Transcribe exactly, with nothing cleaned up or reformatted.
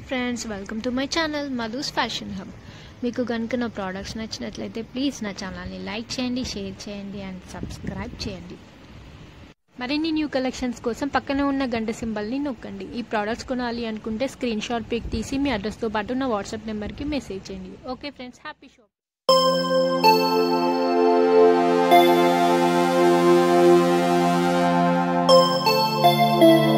Friends, welcome to my channel Madhu's fashion hub. మీకు కనుక నా ప్రోడక్ట్స్ నచ్చినట్లయితే ప్లీజ్ నా ఛానల్ని లైక్ చేయండి, షేర్ చేయండి అండ్ సబ్స్క్రైబ్ చేయండి. మరిన్ని న్యూ కలెక్షన్స్ కోసం పక్కనే ఉన్న గంట సింబల్ని నొక్కండి. ఈ ప్రోడక్ట్స్ కొనాలి అనుకుంటే స్క్రీన్ షాట్ పిక్ తీసి మీ అడ్రస్తో పాటు నా వాట్సాప్ నెంబర్కి మెసేజ్ చేయండి. Okay friends, happy shop. Thank you.